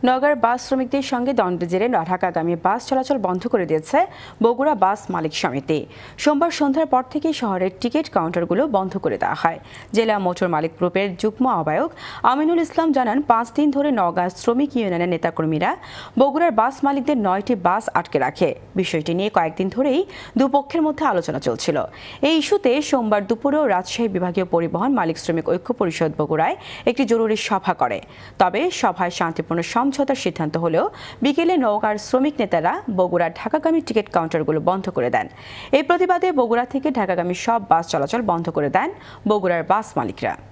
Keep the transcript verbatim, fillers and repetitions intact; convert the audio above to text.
নওগাঁর বাস শ্রমিকদের সঙ্গে দ্বন্দ্বের জেরে ঢাকাগামী বাস চলাচল বন্ধ করে দিয়েছে বগুড়া বাস মালিক সমিতি। সোমবার সন্ধ্যার পর থেকে শহরের টিকিট কাউন্টারগুলো বন্ধ করে দেওয়া হয়। জেলা মোটর মালিক গ্রুপের যুগ্ম আহ্বায়ক আমিনুল ইসলাম জানান, পাঁচ দিন ধরে নওগাঁ শ্রমিক ইউনিয়নের নেতাকর্মীরা বগুড়ার বাস মালিকদের নয়টি বাস আটকে রাখে। বিষয়টি নিয়ে কয়েকদিন ধরেই দুপক্ষের মধ্যে আলোচনা চলছিল। এই ইস্যুতে সোমবার দুপুরেও রাজশাহী বিভাগীয় পরিবহন মালিক শ্রমিক ঐক্য পরিষদ বগুড়ায় একটি জরুরি সভা করে। তবে সভায় শান্তিপূর্ণ সমঝোতার সিদ্ধান্ত হলেও বিকেলে নওগাঁর শ্রমিক নেতারা বগুড়ার ঢাকাগামী টিকিট কাউন্টারগুলো বন্ধ করে দেন। এই প্রতিবাদে বগুড়া থেকে ঢাকাগামী সব বাস চলাচল বন্ধ করে দেন বগুড়ার বাস মালিকরা।